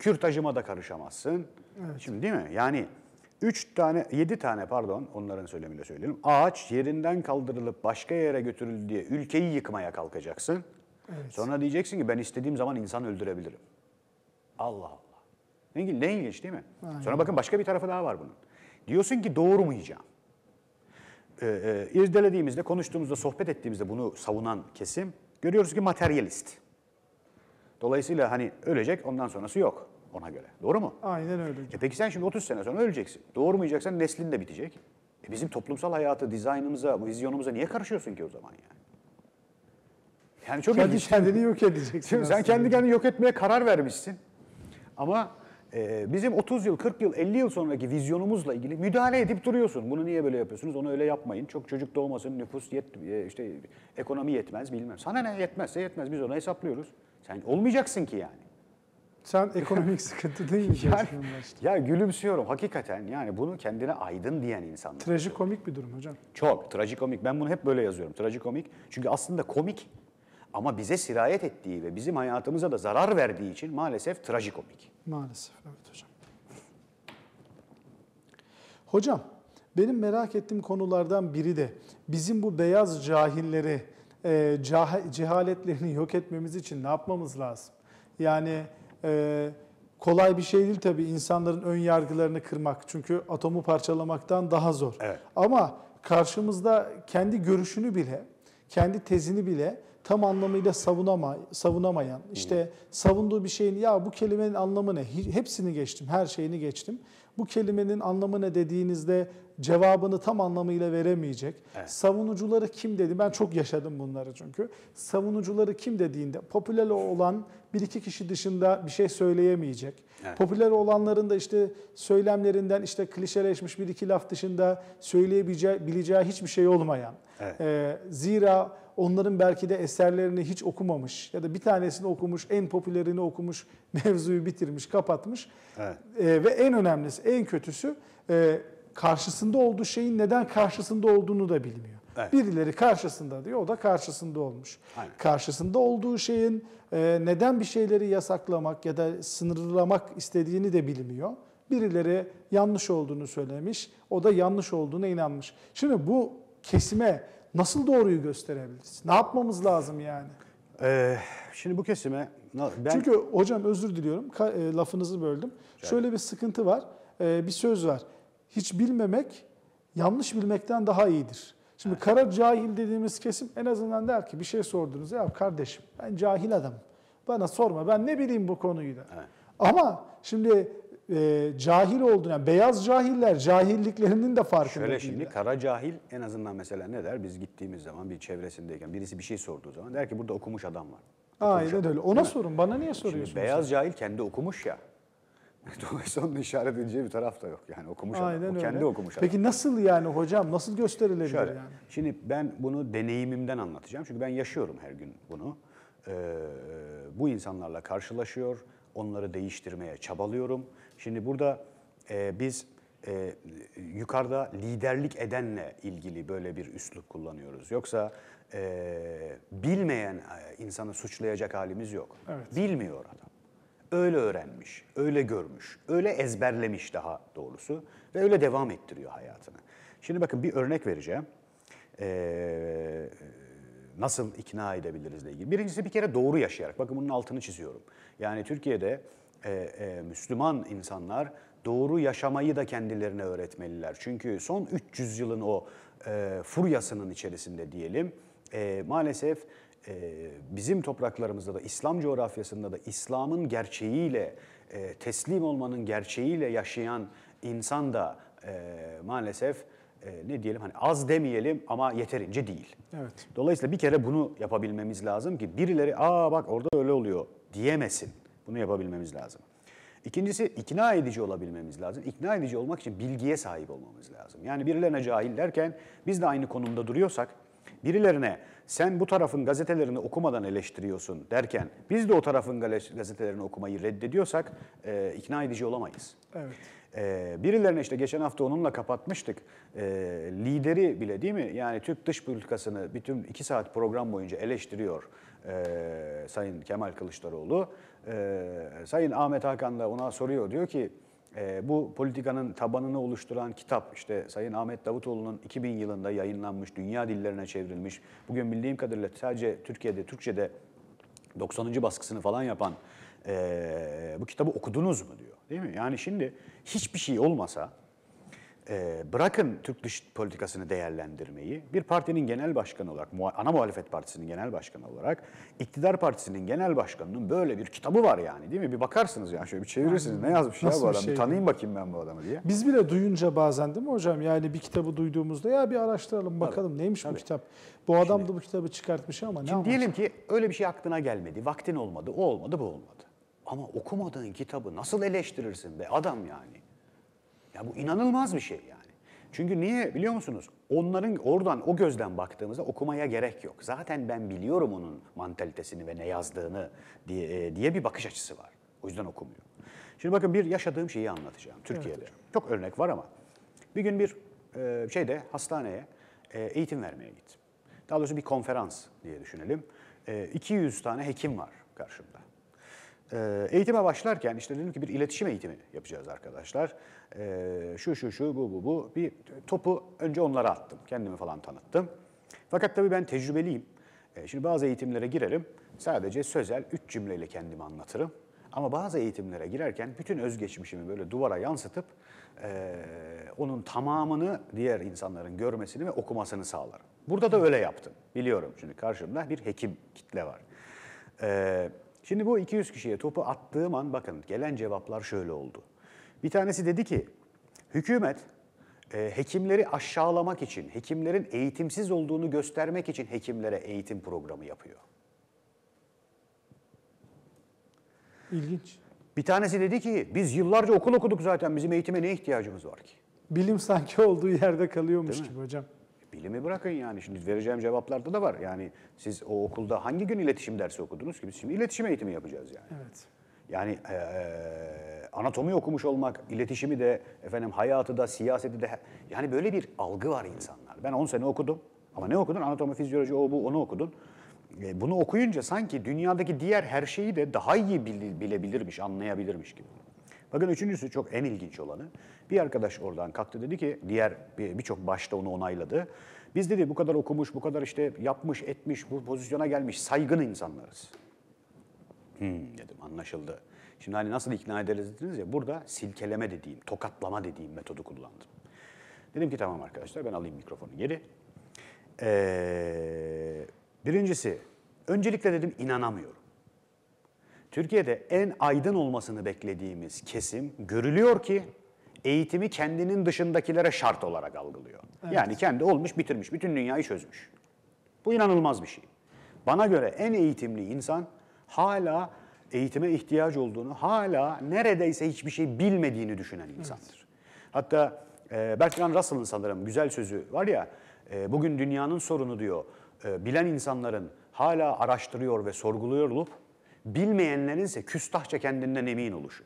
[SPEAKER 2] kürtajıma da karışamazsın.
[SPEAKER 1] Evet.
[SPEAKER 2] Şimdi değil mi? Yani üç tane, yedi tane pardon, onların söylemiyle söyleyelim. Ağaç yerinden kaldırılıp başka yere götürüldü diye ülkeyi yıkmaya kalkacaksın.
[SPEAKER 1] Evet.
[SPEAKER 2] Sonra diyeceksin ki ben istediğim zaman insan öldürebilirim. Allah Allah. Ne, il- ne ilginç değil mi?
[SPEAKER 1] Aynen.
[SPEAKER 2] Sonra bakın başka bir tarafı daha var bunun. Diyorsun ki doğurmayacağım. Ee, e, irdelediğimizde, konuştuğumuzda, sohbet ettiğimizde bunu savunan kesim görüyoruz ki materyalist. Dolayısıyla hani ölecek, ondan sonrası yok ona göre. Doğru mu?
[SPEAKER 1] Aynen öyle hocam.
[SPEAKER 2] E peki sen şimdi otuz sene sonra öleceksin. Doğurmayacaksan neslin de bitecek. E bizim toplumsal hayatı, dizaynımıza, vizyonumuza niye karışıyorsun ki o zaman yani? Yani çok
[SPEAKER 1] Kendi
[SPEAKER 2] ilginç.
[SPEAKER 1] kendini yok edeceksin.
[SPEAKER 2] Şimdi sen
[SPEAKER 1] aslında.
[SPEAKER 2] kendi kendini yok etmeye karar vermişsin. Ama e, bizim otuz yıl, kırk yıl, elli yıl sonraki vizyonumuzla ilgili müdahale edip duruyorsun. Bunu niye böyle yapıyorsunuz? Onu öyle yapmayın. Çok çocuk doğmasın, nüfus yet, e, işte ekonomi yetmez bilmem. Sana ne yetmezse yetmez. Biz onu hesaplıyoruz. Sen olmayacaksın ki yani.
[SPEAKER 1] Sen ekonomik sıkıntı değil mi?
[SPEAKER 2] Yani,
[SPEAKER 1] diyorsun başta?
[SPEAKER 2] ya gülümsüyorum hakikaten. Yani bunu kendine aydın diyen insanlar.
[SPEAKER 1] Trajikomik bir durum hocam.
[SPEAKER 2] Çok trajikomik. Ben bunu hep böyle yazıyorum. Trajikomik. Çünkü aslında komik ama bize sirayet ettiği ve bizim hayatımıza da zarar verdiği için maalesef trajikomik.
[SPEAKER 1] Maalesef evet hocam. Hocam benim merak ettiğim konulardan biri de bizim bu beyaz cahilleri, e, cah- cehaletlerini yok etmemiz için ne yapmamız lazım? Yani e, kolay bir şey değil tabii insanların ön yargılarını kırmak. Çünkü atomu parçalamaktan daha zor.
[SPEAKER 2] Evet.
[SPEAKER 1] Ama karşımızda kendi görüşünü bile, kendi tezini bile tam anlamıyla savunama, savunamayan, işte savunduğu bir şeyin ya bu kelimenin anlamı ne? Hi- Hepsini geçtim, her şeyini geçtim. Bu kelimenin anlamı ne dediğinizde cevabını tam anlamıyla veremeyecek.
[SPEAKER 2] Evet.
[SPEAKER 1] Savunucuları kim dedi? Ben çok yaşadım bunları çünkü. Savunucuları kim dediğinde popüler olan bir iki kişi dışında bir şey söyleyemeyecek.
[SPEAKER 2] Evet.
[SPEAKER 1] Popüler olanların da işte söylemlerinden işte klişeleşmiş bir iki laf dışında söyleyebileceği bileceği hiçbir şey olmayan.
[SPEAKER 2] Evet.
[SPEAKER 1] Ee, zira onların belki de eserlerini hiç okumamış ya da bir tanesini okumuş, en popülerini okumuş, mevzuyu bitirmiş, kapatmış.
[SPEAKER 2] Evet.
[SPEAKER 1] Ee, ve en önemlisi, en kötüsü e, karşısında olduğu şeyin neden karşısında olduğunu da bilmiyor.
[SPEAKER 2] Evet.
[SPEAKER 1] Birileri karşısında diyor, o da karşısında olmuş.
[SPEAKER 2] Aynen.
[SPEAKER 1] Karşısında olduğu şeyin e, neden bir şeyleri yasaklamak ya da sınırlamak istediğini de bilmiyor. Birileri yanlış olduğunu söylemiş, o da yanlış olduğuna inanmış. Şimdi bu kesime nasıl doğruyu gösterebiliriz? Ne yapmamız lazım yani?
[SPEAKER 2] Ee, şimdi bu kesime ben
[SPEAKER 1] Çünkü hocam özür diliyorum, ka- e, lafınızı böldüm. Şöyle bir sıkıntı var, e, bir söz var. Hiç bilmemek, yanlış bilmekten daha iyidir. Şimdi kara cahil dediğimiz kesim en azından der ki bir şey sordunuz. Ya kardeşim ben cahil adamım. Bana sorma ben ne bileyim bu konuyu da.
[SPEAKER 2] Evet.
[SPEAKER 1] Ama şimdi e, cahil olduğunu, yani beyaz cahiller cahilliklerinin de farkında
[SPEAKER 2] şöyle
[SPEAKER 1] değiller.
[SPEAKER 2] şimdi kara cahil en azından mesela ne der? Biz gittiğimiz zaman bir çevresindeyken birisi bir şey sorduğu zaman der ki burada okumuş adam var. Okumuş
[SPEAKER 1] Aynen
[SPEAKER 2] adam.
[SPEAKER 1] öyle. Ona sorun. Bana niye soruyorsunuz?
[SPEAKER 2] Şimdi beyaz cahil kendi okumuş ya. Dolayısıyla onun işaret edeceği bir taraf da yok. Yani okumuş
[SPEAKER 1] Aynen
[SPEAKER 2] adam. O
[SPEAKER 1] öyle.
[SPEAKER 2] kendi okumuş adam.
[SPEAKER 1] Peki nasıl yani hocam? Nasıl gösterilebilir
[SPEAKER 2] Şöyle,
[SPEAKER 1] yani?
[SPEAKER 2] şimdi ben bunu deneyimimden anlatacağım. Çünkü ben yaşıyorum her gün bunu. Ee, bu insanlarla karşılaşıyor, onları değiştirmeye çabalıyorum. Şimdi burada e, biz e, yukarıda liderlik edenle ilgili böyle bir üslup kullanıyoruz. Yoksa e, bilmeyen e, insanı suçlayacak halimiz yok.
[SPEAKER 1] Evet.
[SPEAKER 2] Bilmiyor adam. Öyle öğrenmiş, öyle görmüş, öyle ezberlemiş daha doğrusu ve öyle devam ettiriyor hayatını. Şimdi bakın bir örnek vereceğim. Ee, nasıl ikna edebilirizle ilgili. Birincisi bir kere doğru yaşayarak. Bakın bunun altını çiziyorum. Yani Türkiye'de e, e, Müslüman insanlar doğru yaşamayı da kendilerine öğretmeliler. Çünkü son üç yüz yılın o e, furyasının içerisinde diyelim e, maalesef e, bizim topraklarımızda da İslam coğrafyasında da İslam'ın gerçeğiyle e, teslim olmanın gerçeğiyle yaşayan insan da e, maalesef e, ne diyelim hani az demeyelim ama yeterince değil.
[SPEAKER 1] Evet.
[SPEAKER 2] Dolayısıyla bir kere bunu yapabilmemiz lazım ki birileri aa bak orada öyle oluyor diyemesin. Bunu yapabilmemiz lazım. İkincisi ikna edici olabilmemiz lazım. İkna edici olmak için bilgiye sahip olmamız lazım. Yani birilerine cahil derken biz de aynı konumda duruyorsak birilerine sen bu tarafın gazetelerini okumadan eleştiriyorsun derken biz de o tarafın gazetelerini okumayı reddediyorsak e, ikna edici olamayız.
[SPEAKER 1] Evet.
[SPEAKER 2] Ee, birilerine işte geçen hafta onunla kapatmıştık. Ee, lideri bile değil mi? Yani Türk dış politikasını bütün iki saat program boyunca eleştiriyor e, Sayın Kemal Kılıçdaroğlu. e, Sayın Ahmet Hakan da ona soruyor. Diyor ki e, bu politikanın tabanını oluşturan kitap işte Sayın Ahmet Davutoğlu'nun iki bin yılında yayınlanmış, dünya dillerine çevrilmiş. Bugün bildiğim kadarıyla sadece Türkiye'de, Türkçe'de doksanıncı baskısını falan yapan e, bu kitabı okudunuz mu diyor. Değil mi? Yani şimdi hiçbir şey olmasa e, bırakın Türk dış politikasını değerlendirmeyi, bir partinin genel başkanı olarak, ana muhalefet partisinin genel başkanı olarak, iktidar partisinin genel başkanının böyle bir kitabı var yani, değil mi? Bir bakarsınız yani şöyle bir çevirirsiniz. Ne yazmış ya
[SPEAKER 1] Nasıl
[SPEAKER 2] bu
[SPEAKER 1] bir
[SPEAKER 2] adam?
[SPEAKER 1] şey
[SPEAKER 2] Bir tanıyayım bakayım ben bu adamı diye.
[SPEAKER 1] Biz bile duyunca bazen değil mi hocam? Yani bir kitabı duyduğumuzda ya bir araştıralım bakalım
[SPEAKER 2] Tabii,
[SPEAKER 1] neymiş
[SPEAKER 2] tabii.
[SPEAKER 1] bu kitap. Bu adam da bu kitabı çıkartmış ama ne
[SPEAKER 2] Şimdi
[SPEAKER 1] amaç?
[SPEAKER 2] diyelim ki öyle bir şey aklına gelmedi, vaktin olmadı, o olmadı, bu olmadı. Ama okumadığın kitabı nasıl eleştirirsin be adam yani? Ya bu inanılmaz bir şey yani. Çünkü niye biliyor musunuz? Onların oradan o gözden baktığımızda okumaya gerek yok. Zaten ben biliyorum onun mantalitesini ve ne yazdığını diye, diye bir bakış açısı var. O yüzden okumuyor. Şimdi bakın bir yaşadığım şeyi anlatacağım Türkiye'de. Evet. Çok örnek var ama bir gün bir e, şeyde hastaneye e, eğitim vermeye gittim. Daha doğrusu bir konferans diye düşünelim. E, iki yüz tane hekim var karşımda. E, eğitime başlarken işte dedim ki bir iletişim eğitimi yapacağız arkadaşlar. E, şu şu şu bu bu bu. Bir topu önce onlara attım. Kendimi falan tanıttım. Fakat tabii ben tecrübeliyim. E, şimdi bazı eğitimlere girerim. Sadece sözel üç cümleyle kendimi anlatırım. Ama bazı eğitimlere girerken bütün özgeçmişimi böyle duvara yansıtıp e, onun tamamını diğer insanların görmesini ve okumasını sağlarım. Burada da öyle yaptım. Biliyorum şimdi karşımda bir hekim kitle var. E, şimdi bu iki yüz kişiye topu attığım an bakın gelen cevaplar şöyle oldu. Bir tanesi dedi ki hükümet e, hekimleri aşağılamak için, hekimlerin eğitimsiz olduğunu göstermek için hekimlere eğitim programı yapıyor.
[SPEAKER 1] İlginç.
[SPEAKER 2] Bir tanesi dedi ki biz yıllarca okul okuduk zaten bizim eğitime ne ihtiyacımız var ki?
[SPEAKER 1] Bilim sanki olduğu yerde kalıyormuş gibi hocam.
[SPEAKER 2] Bilimi bırakın yani şimdi vereceğim cevaplarda da var. Yani siz o okulda hangi gün iletişim dersi okudunuz ki? Biz şimdi iletişim eğitimi yapacağız yani.
[SPEAKER 1] Evet.
[SPEAKER 2] Yani e, anatomi okumuş olmak, iletişimi de, efendim hayatı da, siyaseti de yani böyle bir algı var insanlar. Ben on sene okudum ama ne okudun? Anatomi, fizyoloji, o bu onu okudun. E, bunu okuyunca sanki dünyadaki diğer her şeyi de daha iyi bilebilirmiş, anlayabilirmiş gibi. Bakın üçüncüsü çok en ilginç olanı. Bir arkadaş oradan kalktı dedi ki, diğer birçok başta onu onayladı. Biz dedi bu kadar okumuş, bu kadar işte yapmış, etmiş, bu pozisyona gelmiş saygın insanlarız. Hmm, dedim anlaşıldı. Şimdi hani nasıl ikna ederiz dediniz ya, burada silkeleme dediğim, tokatlama dediğim metodu kullandım. Dedim ki tamam arkadaşlar ben alayım mikrofonu geri. Ee, birincisi, öncelikle dedim inanamıyorum. Türkiye'de en aydın olmasını beklediğimiz kesim görülüyor ki eğitimi kendinin dışındakilere şart olarak algılıyor. Evet. Yani kendi olmuş, bitirmiş, bütün dünyayı çözmüş. Bu inanılmaz bir şey. Bana göre en eğitimli insan hala eğitime ihtiyaç olduğunu, hala neredeyse hiçbir şey bilmediğini düşünen insandır. Evet. Hatta e, Bertrand Russell'ın sanırım güzel sözü var ya, e, bugün dünyanın sorunu diyor, e, bilen insanların hala araştırıyor ve sorguluyor olup, bilmeyenlerin ise küstahça kendinden emin oluşu.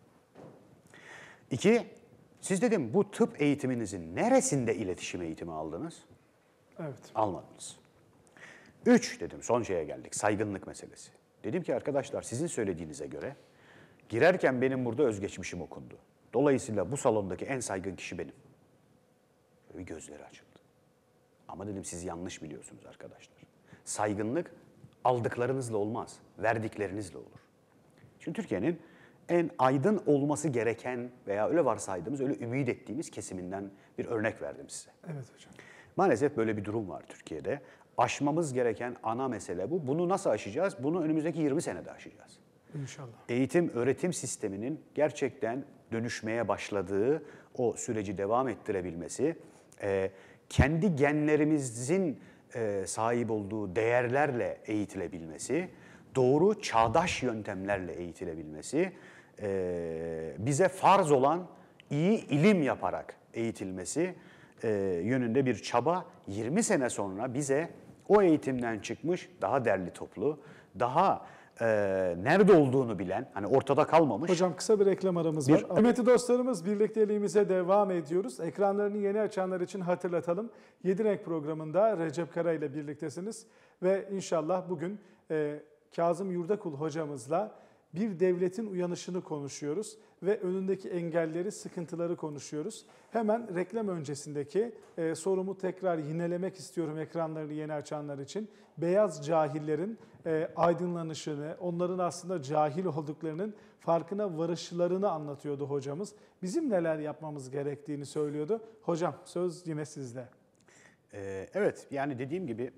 [SPEAKER 2] İki, siz dedim bu tıp eğitiminizin neresinde iletişim eğitimi aldınız?
[SPEAKER 1] Evet.
[SPEAKER 2] Almadınız. Üç dedim, son şeye geldik, saygınlık meselesi. Dedim ki arkadaşlar sizin söylediğinize göre girerken benim burada özgeçmişim okundu. Dolayısıyla bu salondaki en saygın kişi benim. Böyle gözleri açıldı. Ama dedim siz yanlış biliyorsunuz arkadaşlar. Saygınlık aldıklarınızla olmaz, verdiklerinizle olur. Şimdi Türkiye'nin en aydın olması gereken veya öyle varsaydığımız, öyle ümit ettiğimiz kesiminden bir örnek verdim size.
[SPEAKER 1] Evet hocam.
[SPEAKER 2] Maalesef böyle bir durum var Türkiye'de. Aşmamız gereken ana mesele bu. Bunu nasıl aşacağız? Bunu önümüzdeki yirmi senede aşacağız.
[SPEAKER 1] İnşallah.
[SPEAKER 2] Eğitim, öğretim sisteminin gerçekten dönüşmeye başladığı o süreci devam ettirebilmesi, e, kendi genlerimizin e, sahip olduğu değerlerle eğitilebilmesi, doğru çağdaş yöntemlerle eğitilebilmesi, e, bize farz olan iyi ilim yaparak eğitilmesi e, yönünde bir çaba yirmi sene sonra bize o eğitimden çıkmış daha derli toplu, daha e, nerede olduğunu bilen, hani ortada kalmamış.
[SPEAKER 1] Hocam kısa bir reklam aramız var. Kıymetli dostlarımız, birlikteliğimize devam ediyoruz. Ekranlarını yeni açanlar için hatırlatalım. Yedi Renk programında Recep Kara ile birliktesiniz ve inşallah bugün e, Kazım Yurdakul hocamızla bir devletin uyanışını konuşuyoruz ve önündeki engelleri, sıkıntıları konuşuyoruz. Hemen reklam öncesindeki e, sorumu tekrar yinelemek istiyorum ekranlarını yeni açanlar için. Beyaz cahillerin e, aydınlanışını, onların aslında cahil olduklarının farkına varışlarını anlatıyordu hocamız. Bizim neler yapmamız gerektiğini söylüyordu. Hocam söz yine sizde.
[SPEAKER 2] Ee, evet, yani dediğim gibi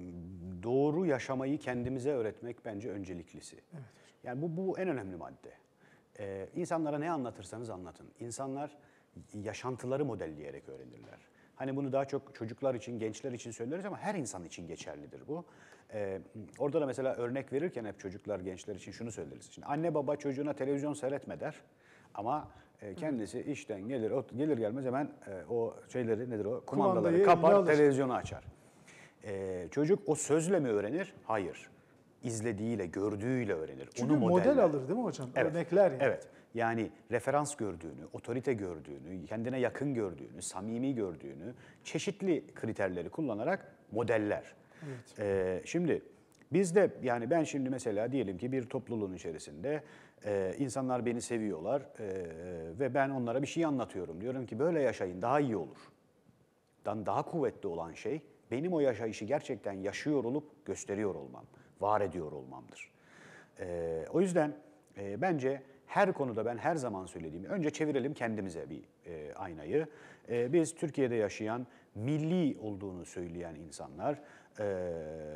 [SPEAKER 2] doğru yaşamayı kendimize öğretmek bence önceliklisi. Evet. Yani bu, bu en önemli madde. Ee, insanlara ne anlatırsanız anlatın. İnsanlar yaşantıları modelleyerek öğrenirler. Hani bunu daha çok çocuklar için, gençler için söyleriz ama her insan için geçerlidir bu. Ee, orada da mesela örnek verirken hep çocuklar, gençler için şunu söyleriz. Şimdi anne baba çocuğuna televizyon seyretme der ama kendisi işten gelir, o gelir gelmez hemen o şeyleri nedir o kumandaları
[SPEAKER 1] Kumandayı
[SPEAKER 2] kapar, televizyonu açar. Ee, çocuk o sözle mi öğrenir? Hayır. İzlediğiyle, gördüğüyle öğrenir.
[SPEAKER 1] Çünkü
[SPEAKER 2] onu
[SPEAKER 1] model alır değil mi hocam?
[SPEAKER 2] Evet.
[SPEAKER 1] Örnekler yani.
[SPEAKER 2] Evet. Yani referans gördüğünü, otorite gördüğünü, kendine yakın gördüğünü, samimi gördüğünü, çeşitli kriterleri kullanarak modeller. Evet. Ee, şimdi biz de yani ben şimdi mesela diyelim ki bir topluluğun içerisinde e, insanlar beni seviyorlar e, ve ben onlara bir şey anlatıyorum. Diyorum ki böyle yaşayın daha iyi olur. Dan daha kuvvetli olan şey benim o yaşayışı gerçekten yaşıyor olup gösteriyor olmam, var ediyor olmamdır. Ee, o yüzden e, bence her konuda ben her zaman söylediğim, önce çevirelim kendimize bir e, aynayı. E, biz Türkiye'de yaşayan, milli olduğunu söyleyen insanlar, e,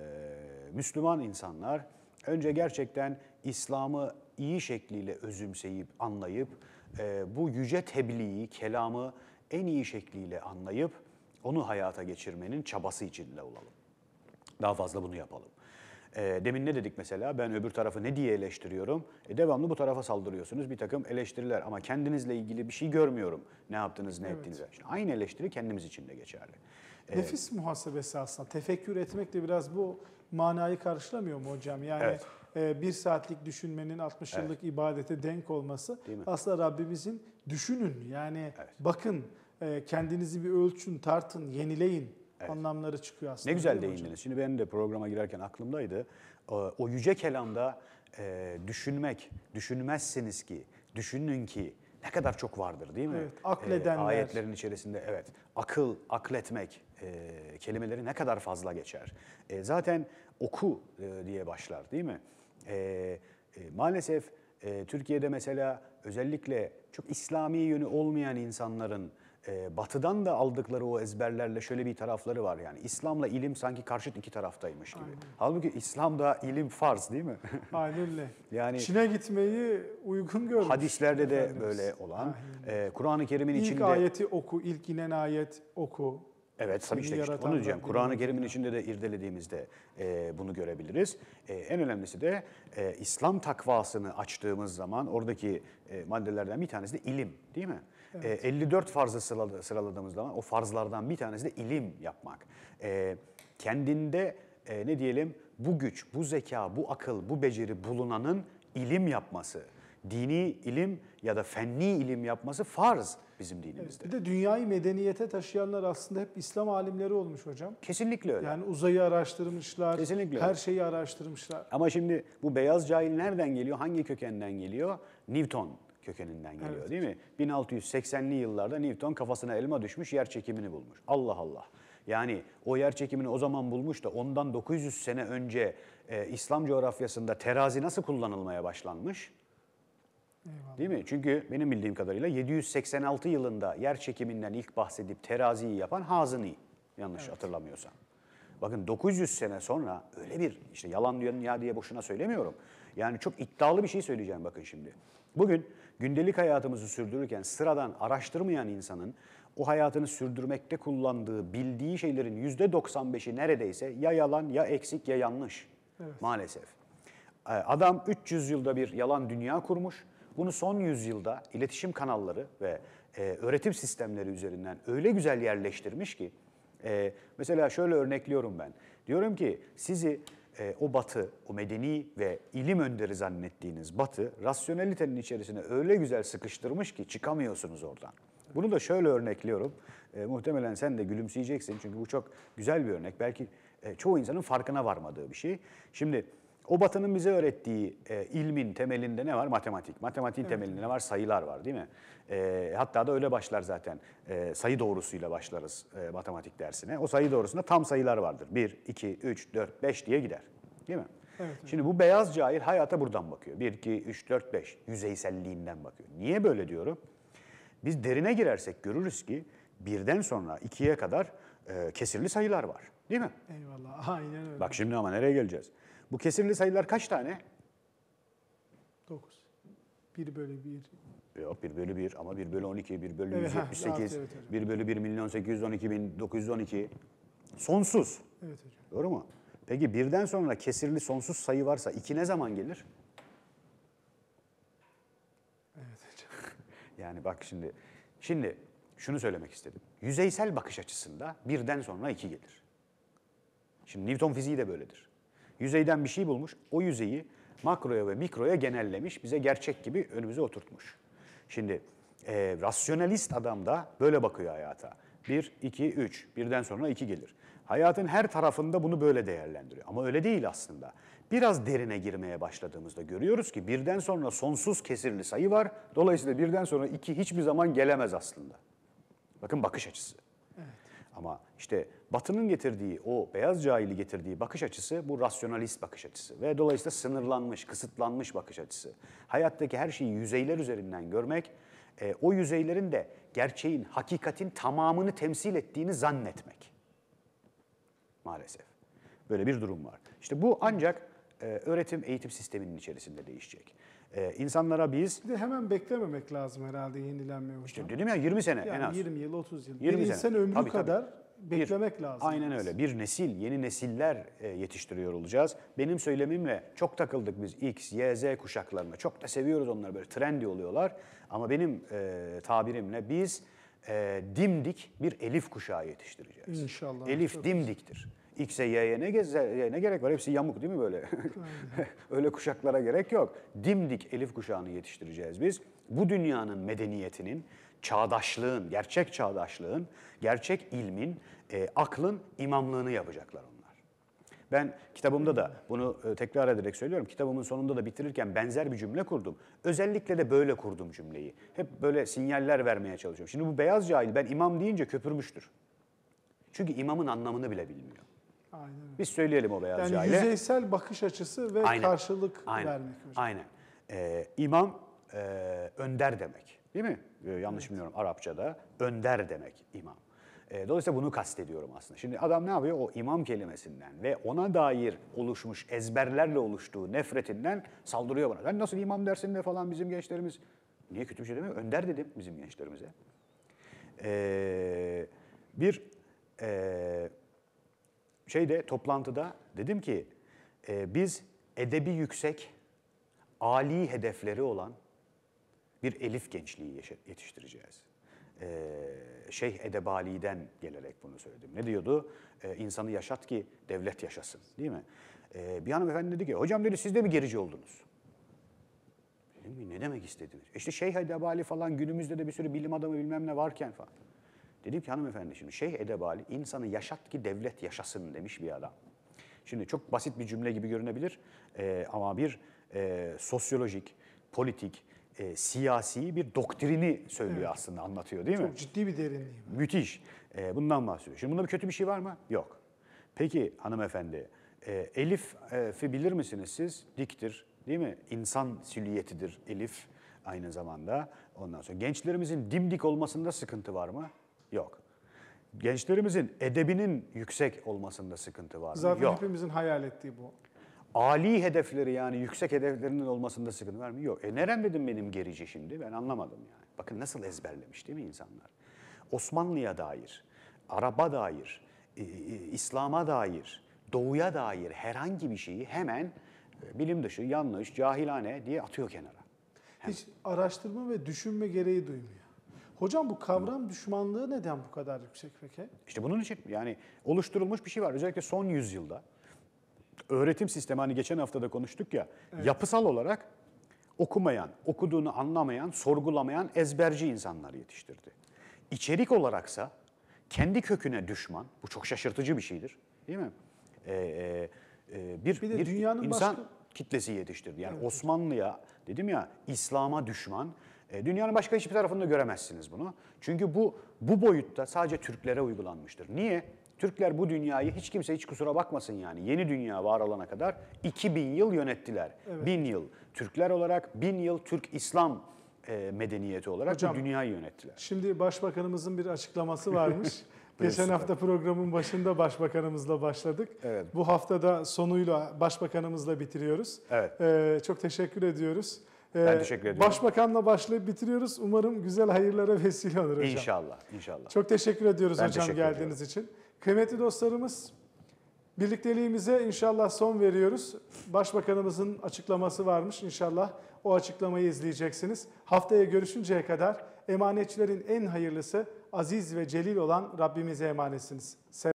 [SPEAKER 2] Müslüman insanlar, önce gerçekten İslam'ı iyi şekliyle özümseyip, anlayıp, e, bu yüce tebliği, kelamı en iyi şekliyle anlayıp, onu hayata geçirmenin çabası içinde olalım. Daha fazla bunu yapalım. E, demin ne dedik mesela? Ben öbür tarafı ne diye eleştiriyorum? E, devamlı bu tarafa saldırıyorsunuz. Bir takım eleştiriler ama kendinizle ilgili bir şey görmüyorum. Ne yaptınız, ne evet. ettiniz? İşte aynı eleştiri kendimiz için de geçerli.
[SPEAKER 1] Nefis muhasebesi aslında. Tefekkür etmek de biraz bu manayı karşılamıyor mu hocam? Yani evet. e, bir saatlik düşünmenin altmış evet. yıllık ibadete denk olması aslında Rabbimizin düşünün. Yani evet. bakın e, kendinizi bir ölçün, tartın, yenileyin evet. anlamları çıkıyor aslında.
[SPEAKER 2] Ne güzel değindiniz. Şimdi benim de programa girerken aklımdaydı. O, o yüce kelamda e, düşünmek, düşünmezsiniz ki, düşünün ki ne kadar çok vardır değil mi?
[SPEAKER 1] Evet, akledenler.
[SPEAKER 2] E, ayetlerin içerisinde evet. Akıl, akletmek e, kelimeleri ne kadar fazla geçer. E, zaten oku e, diye başlar değil mi? E, e, maalesef e, Türkiye'de mesela özellikle çok İslami yönü olmayan insanların e, batıdan da aldıkları o ezberlerle şöyle bir tarafları var. Yani İslam'la ilim sanki karşıt iki taraftaymış gibi. Aynen. Halbuki İslam'da ilim farz değil mi?
[SPEAKER 1] Aynen öyle.
[SPEAKER 2] Yani
[SPEAKER 1] Çin'e gitmeyi uygun görmüş.
[SPEAKER 2] Hadislerde de böyle olan. E, Kur'an-ı Kerim'in
[SPEAKER 1] ilk
[SPEAKER 2] içinde...
[SPEAKER 1] İlk ayeti oku, ilk inen ayet oku.
[SPEAKER 2] Evet, tabii işte, işte onu diyeceğim. Kur'an-ı Kerim'in içinde de irdelediğimizde e, bunu görebiliriz. E, en önemlisi de e, İslam takvasını açtığımız zaman oradaki e, maddelerden bir tanesi de ilim, değil mi? Evet. E, elli dört farzı sıraladığımız zaman o farzlardan bir tanesi de ilim yapmak. E, kendinde e, ne diyelim bu güç, bu zeka, bu akıl, bu beceri bulunanın ilim yapması, dini ilim ya da fenni ilim yapması farz bizim dinimizde.
[SPEAKER 1] Evet, bir de dünyayı medeniyete taşıyanlar aslında hep İslam alimleri olmuş hocam.
[SPEAKER 2] Kesinlikle öyle.
[SPEAKER 1] Yani uzayı araştırmışlar,
[SPEAKER 2] Kesinlikle
[SPEAKER 1] her
[SPEAKER 2] öyle.
[SPEAKER 1] şeyi araştırmışlar.
[SPEAKER 2] Ama şimdi bu beyaz cahil nereden geliyor, hangi kökenden geliyor? Newton kökeninden geliyor evet. değil mi? bin altı yüz seksenli yıllarda Newton kafasına elma düşmüş, yer çekimini bulmuş. Allah Allah. Yani o yer çekimini o zaman bulmuş da ondan dokuz yüz sene önce e, İslam coğrafyasında terazi nasıl kullanılmaya başlanmış? Eyvallah. Değil mi? Çünkü benim bildiğim kadarıyla yedi yüz seksen altı yılında yer çekiminden ilk bahsedip teraziyi yapan Hazını, yanlış evet. hatırlamıyorsam. Bakın dokuz yüz sene sonra öyle bir, işte yalan diyorsun ya diye boşuna söylemiyorum. Yani çok iddialı bir şey söyleyeceğim bakın şimdi. Bugün gündelik hayatımızı sürdürürken sıradan araştırmayan insanın o hayatını sürdürmekte kullandığı, bildiği şeylerin yüzde doksan beşi neredeyse ya yalan ya eksik ya yanlış evet. maalesef. Adam üç yüz yılda bir yalan dünya kurmuş. Bunu son yüzyılda iletişim kanalları ve e, öğretim sistemleri üzerinden öyle güzel yerleştirmiş ki e, mesela şöyle örnekliyorum ben. Diyorum ki sizi e, o batı, o medeni ve ilim önderi zannettiğiniz batı rasyonelitenin içerisine öyle güzel sıkıştırmış ki çıkamıyorsunuz oradan. Bunu da şöyle örnekliyorum. E, muhtemelen sen de gülümseyeceksin çünkü bu çok güzel bir örnek. Belki e, çoğu insanın farkına varmadığı bir şey. Şimdi O Batı'nın bize öğrettiği e, ilmin temelinde ne var? Matematik. Matematiğin
[SPEAKER 1] Evet.
[SPEAKER 2] temelinde ne var? Sayılar var, değil mi? E, hatta da öyle başlar zaten. E, sayı doğrusuyla başlarız e, matematik dersine. O sayı doğrusunda tam sayılar vardır. bir, iki, üç, dört, beş diye gider. Değil mi?
[SPEAKER 1] Evet,
[SPEAKER 2] Şimdi bu beyaz cahil hayata buradan bakıyor. bir, iki, üç, dört, beş. Yüzeyselliğinden bakıyor. Niye böyle diyorum? Biz derine girersek görürüz ki birden sonra ikiye kadar e, kesirli sayılar var. Değil mi?
[SPEAKER 1] Eyvallah. Aynen öyle.
[SPEAKER 2] Bak şimdi ama nereye geleceğiz? Bu kesirli sayılar kaç tane?
[SPEAKER 1] dokuz. bir bölü bir.
[SPEAKER 2] Yok bir bölü bir ama bir bölü on iki, bir bölü
[SPEAKER 1] Evet,
[SPEAKER 2] yüz yetmiş sekiz,
[SPEAKER 1] ha, evet, evet.
[SPEAKER 2] bir bölü bir milyon sekiz yüz on iki bin dokuz yüz on iki. Sonsuz.
[SPEAKER 1] Evet hocam.
[SPEAKER 2] Doğru mu? Peki birden sonra kesirli sonsuz sayı varsa iki ne zaman gelir?
[SPEAKER 1] Evet hocam.
[SPEAKER 2] Yani bak şimdi, şimdi şunu söylemek istedim. Yüzeysel bakış açısında birden sonra iki gelir. Şimdi Newton fiziği de böyledir. Yüzeyden bir şey bulmuş, o yüzeyi makroya ve mikroya genellemiş, bize gerçek gibi önümüze oturtmuş. Şimdi e, rasyonalist adam da böyle bakıyor hayata. Bir, iki, üç, birden sonra iki gelir. Hayatın her tarafında bunu böyle değerlendiriyor. Ama öyle değil aslında. Biraz derine girmeye başladığımızda görüyoruz ki birden sonra sonsuz kesirli sayı var. Dolayısıyla birden sonra iki hiçbir zaman gelemez aslında. Bakın bakış açısı. Ama işte Batı'nın getirdiği, o beyaz cahili getirdiği bakış açısı bu rasyonalist bakış açısı. Ve dolayısıyla sınırlanmış, kısıtlanmış bakış açısı. Hayattaki her şeyi yüzeyler üzerinden görmek, e, o yüzeylerin de gerçeğin, hakikatin tamamını temsil ettiğini zannetmek. Maalesef. Böyle bir durum var. İşte bu ancak e, öğretim, eğitim sisteminin içerisinde değişecek. E, insanlara biz...
[SPEAKER 1] Bir de hemen beklememek lazım herhalde yenilenmeye hocam.
[SPEAKER 2] İşte dedim ya yirmi sene
[SPEAKER 1] yani
[SPEAKER 2] en az.
[SPEAKER 1] yirmi yıl, otuz yıl.
[SPEAKER 2] yirmi
[SPEAKER 1] bir
[SPEAKER 2] sene.
[SPEAKER 1] insan ömrü
[SPEAKER 2] Tabii, tabii.
[SPEAKER 1] kadar beklemek
[SPEAKER 2] Bir,
[SPEAKER 1] lazım.
[SPEAKER 2] Aynen öyle. Bir nesil, yeni nesiller e, yetiştiriyor olacağız. Benim söylemimle çok takıldık biz X, Y, Z kuşaklarına. Çok da seviyoruz onları, böyle trendy oluyorlar. Ama benim e, tabirimle biz e, dimdik bir Elif kuşağı yetiştireceğiz.
[SPEAKER 1] İnşallah.
[SPEAKER 2] Elif
[SPEAKER 1] Çok
[SPEAKER 2] dimdiktir. X'e, Y'ye ne, Z'ye ne gerek var? Hepsi yamuk değil mi böyle? Öyle kuşaklara gerek yok. Dimdik Elif kuşağını yetiştireceğiz biz. Bu dünyanın medeniyetinin, çağdaşlığın, gerçek çağdaşlığın, gerçek ilmin, e, aklın imamlığını yapacaklar onlar. Ben kitabımda da bunu e, tekrar ederek söylüyorum. Kitabımın sonunda da bitirirken benzer bir cümle kurdum. Özellikle de böyle kurdum cümleyi. Hep böyle sinyaller vermeye çalışıyorum. Şimdi bu beyaz cahil ben imam deyince köpürmüştür. Çünkü imamın anlamını bile bilmiyor.
[SPEAKER 1] Aynen.
[SPEAKER 2] Biz söyleyelim o beyaz
[SPEAKER 1] Yani
[SPEAKER 2] cahile.
[SPEAKER 1] yüzeysel bakış açısı ve
[SPEAKER 2] Aynen.
[SPEAKER 1] karşılık
[SPEAKER 2] Aynen.
[SPEAKER 1] vermek hocam.
[SPEAKER 2] Aynen. Ee, imam e, önder demek. Değil mi? Ee, yanlış evet. bilmiyorum Arapçada. Önder demek imam. Ee, dolayısıyla bunu kastediyorum aslında. Şimdi adam ne yapıyor? O imam kelimesinden ve ona dair oluşmuş ezberlerle oluştuğu nefretinden saldırıyor bana. Sen nasıl imam dersin de falan bizim gençlerimiz. Niye kötü bir şey demiyor? Önder dedim bizim gençlerimize. Ee, bir e, şeyde toplantıda dedim ki e, biz edebi yüksek, âli hedefleri olan bir elif gençliği yetiştireceğiz. Ee, Şeyh Edebali'den gelerek bunu söyledim. Ne diyordu? Ee, insanı yaşat ki devlet yaşasın, değil mi? Ee, bir hanımefendi dedi ki, hocam dedi siz de mi gerici oldunuz? Dedim ki ne demek istediniz? İşte Şeyh Edebali falan günümüzde de bir sürü bilim adamı bilmem ne varken falan. Dedim ki hanımefendi şimdi Şeyh Edebali insanı yaşat ki devlet yaşasın demiş bir adam. Şimdi çok basit bir cümle gibi görünebilir ee, ama bir e, sosyolojik, politik, e, siyasi bir doktrini söylüyor evet. aslında, anlatıyor değil mi?
[SPEAKER 1] Çok ciddi bir derinliği var.
[SPEAKER 2] Müthiş. E, bundan bahsediyor. Şimdi bunda bir kötü bir şey var mı? Yok. Peki hanımefendi, e, Elif'i bilir misiniz siz? Diktir, değil mi? İnsan silüetidir Elif aynı zamanda. Ondan sonra gençlerimizin dimdik olmasında sıkıntı var mı? Yok. Gençlerimizin edebinin yüksek olmasında sıkıntı var mı?
[SPEAKER 1] Zaten
[SPEAKER 2] Yok.
[SPEAKER 1] hepimizin hayal ettiği bu.
[SPEAKER 2] Âli hedefleri yani yüksek hedeflerinin olmasında sıkıntı var mı? Yok. E nereden dedim benim gerici şimdi? Ben anlamadım yani. Bakın nasıl ezberlemiş değil mi insanlar? Osmanlı'ya dair, Arap'a dair, İslam'a dair, Doğu'ya dair herhangi bir şeyi hemen bilim dışı, yanlış, cahilane diye atıyor kenara. Hemen.
[SPEAKER 1] Hiç araştırma ve düşünme gereği duymuyor. Hocam bu kavram düşmanlığı neden bu kadar yüksek peki?
[SPEAKER 2] İşte bunun için yani oluşturulmuş bir şey var. Özellikle son yüzyılda öğretim sistemi, hani geçen hafta da konuştuk ya, evet. yapısal olarak okumayan, okuduğunu anlamayan, sorgulamayan ezberci insanlar yetiştirdi. İçerik olaraksa kendi köküne düşman, bu çok şaşırtıcı bir şeydir değil mi? Ee, e, bir,
[SPEAKER 1] bir de
[SPEAKER 2] bir
[SPEAKER 1] dünyanın
[SPEAKER 2] insan,
[SPEAKER 1] başka
[SPEAKER 2] kitlesi yetiştirdi. Yani evet. Osmanlı'ya, dedim ya, İslam'a düşman. E, dünyanın başka hiçbir tarafında göremezsiniz bunu. Çünkü bu bu boyutta sadece Türklere uygulanmıştır. Niye? Türkler bu dünyayı, hiç kimse hiç kusura bakmasın yani, yeni dünya var olana kadar iki bin yıl yönettiler. Evet. bin yıl. Türkler olarak bin yıl Türk-İslam e, medeniyeti olarak Hocam, bu dünyayı yönettiler.
[SPEAKER 1] Şimdi Başbakanımızın bir açıklaması varmış. Geçen hafta programın başında Başbakanımızla başladık. Evet. Bu hafta da sonuyla Başbakanımızla bitiriyoruz. Evet. Ee, çok teşekkür ediyoruz. Ee,
[SPEAKER 2] ben teşekkür ediyorum.
[SPEAKER 1] Başbakanla başlayıp bitiriyoruz. Umarım güzel hayırlara vesile olur hocam.
[SPEAKER 2] İnşallah, inşallah.
[SPEAKER 1] Çok teşekkür ediyoruz
[SPEAKER 2] ben
[SPEAKER 1] hocam
[SPEAKER 2] teşekkür
[SPEAKER 1] geldiğiniz
[SPEAKER 2] ediyorum.
[SPEAKER 1] için. Kıymetli dostlarımız, birlikteliğimize inşallah son veriyoruz. Başbakanımızın açıklaması varmış. İnşallah o açıklamayı izleyeceksiniz. Haftaya görüşünceye kadar emanetçilerin en hayırlısı, aziz ve celil olan Rabbimize emanetsiniz.